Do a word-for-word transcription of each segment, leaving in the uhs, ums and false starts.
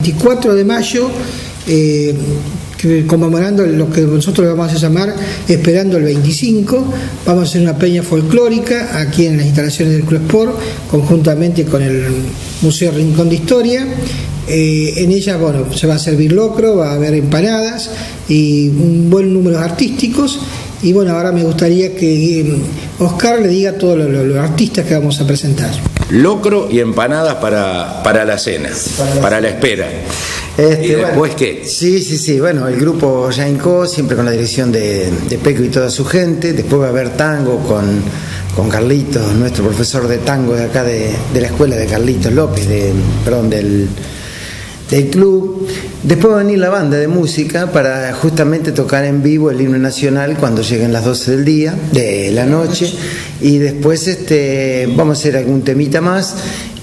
veinticuatro de mayo, eh, conmemorando lo que nosotros vamos a llamar Esperando el veinticinco, vamos a hacer una peña folclórica aquí en las instalaciones del Club Sport, conjuntamente con el Museo Rincón de Historia. Eh, en ella, bueno, se va a servir locro, va a haber empanadas y un buen número de artísticos. Y bueno, ahora me gustaría que Oscar le diga a todos los, los, los artistas que vamos a presentar. Locro y empanadas para, para la cena, para la, para la espera. Este, ¿Y después bueno, qué? Sí, sí, sí. Bueno, el grupo Jainco, siempre con la dirección de, de Peco y toda su gente. Después va a haber tango con, con Carlitos, nuestro profesor de tango de acá de, de la escuela de Carlitos López, de, perdón, del, del club. Después va a venir la banda de música para justamente tocar en vivo el himno nacional cuando lleguen las doce del día, de la noche. Y después este, vamos a hacer algún temita más.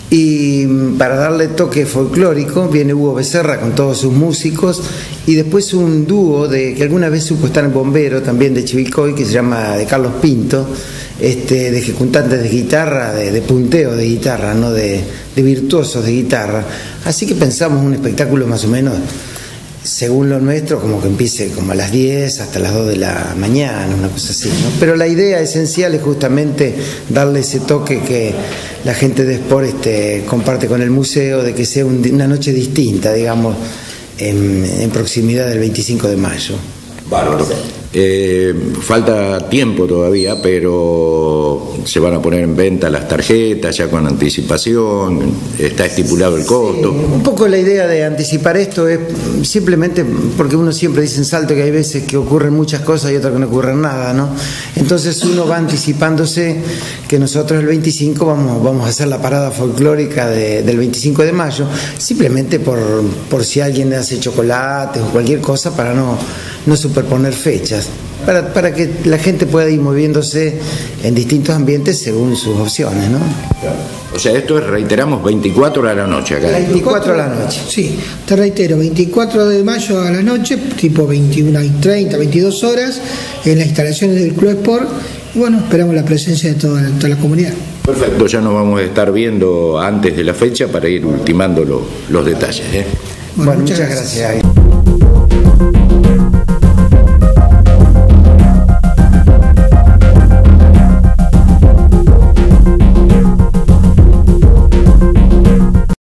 Y para darle toque folclórico viene Hugo Becerra con todos sus músicos, y después un dúo de que alguna vez supo estar en Bombero, también de Chivilcoy, que se llama de Carlos Pinto, este, de ejecutantes de guitarra, de, de punteo de guitarra, no de, de virtuosos de guitarra. Así que pensamos un espectáculo más o menos según lo nuestro, como que empiece como a las diez hasta las dos de la mañana, una cosa así, ¿no? Pero la idea esencial es justamente darle ese toque que la gente de Sport este, comparte con el museo, de que sea un, una noche distinta, digamos, en, en proximidad del veinticinco de mayo. Bárbaro. Eh, falta tiempo todavía, pero se van a poner en venta las tarjetas ya con anticipación, está estipulado el costo. Sí, un poco la idea de anticipar esto es simplemente porque uno siempre dice en Salto que hay veces que ocurren muchas cosas y otras que no ocurren nada, ¿no? Entonces uno va anticipándose que nosotros el veinticinco vamos, vamos a hacer la parada folclórica de, del veinticinco de mayo, simplemente por, por si alguien hace chocolates o cualquier cosa, para no, no superponer fechas. Para, para que la gente pueda ir moviéndose en distintos ambientes según sus opciones, ¿no? O sea, esto es, reiteramos, veinticuatro a la noche acá. veinticuatro a la noche. Sí, te reitero, veinticuatro de mayo a la noche, tipo veintiuna y treinta, veintidós horas, en las instalaciones del Club Sport. Y bueno, esperamos la presencia de toda, toda la comunidad. Perfecto, ya nos vamos a estar viendo antes de la fecha para ir ultimando lo, los detalles, ¿eh? Bueno, Bueno, muchas muchas gracias. gracias.